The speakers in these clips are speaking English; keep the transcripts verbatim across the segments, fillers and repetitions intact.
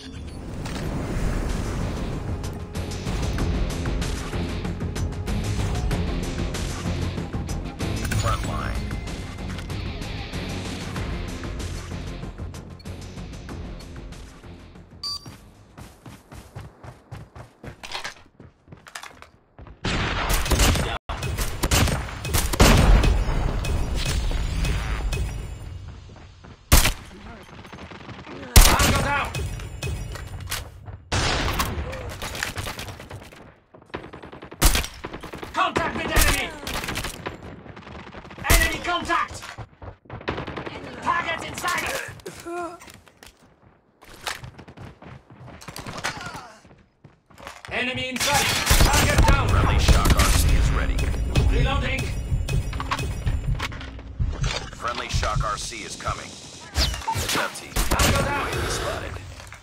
Front line. Tango down! Contact with enemy! Enemy contact! Target inside! Enemy inside! Target down! Friendly Shock R C is ready. Reloading! Friendly Shock R C is coming. It's empty. Tango down! Enemy spotted.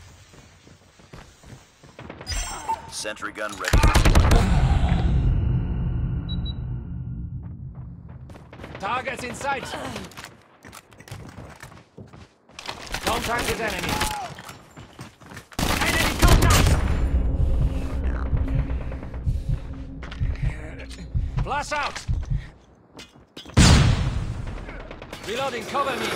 Sentry gun ready for deployment. Targets in sight! Contact with enemy! Enemy contact! Flash out! Reloading, cover me!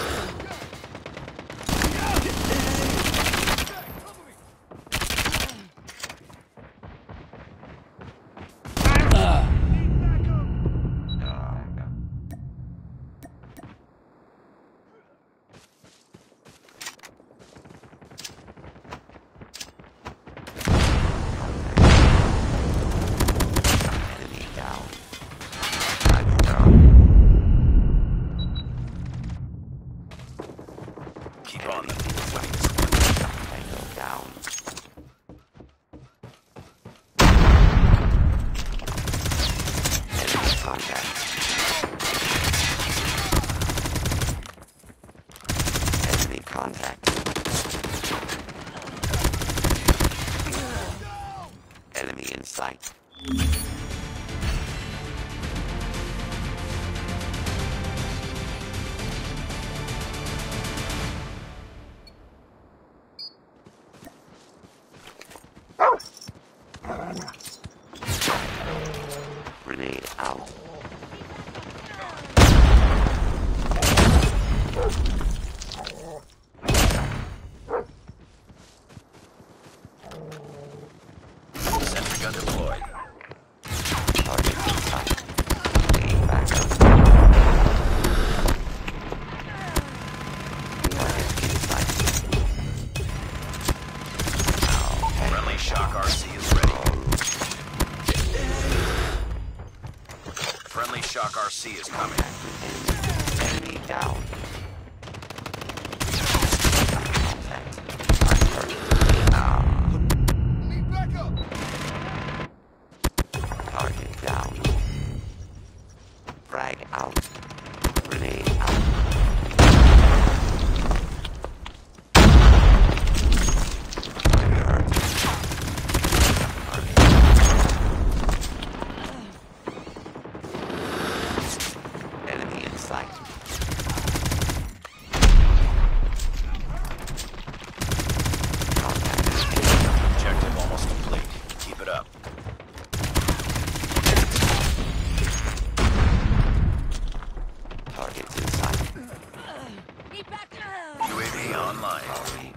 Keep on them. Winning this one. Down. Enemy contact. Enemy contact. Enemy in sight. Grenade out. Sentry gun deployed. Target in sight. Need backup. Target in sight. Friendly Shock R C is ready. Friendly Shock R C is coming. Enemy down. Target down. Frag out. Grenade out. Enemy in sight. Objective almost complete. Keep it up. Targets in sight. U A V online. Hurry.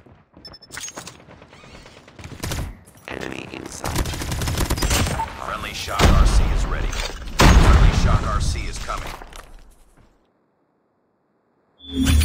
Enemy in sight. Friendly Shock R C is ready. Friendly Shock R C is coming.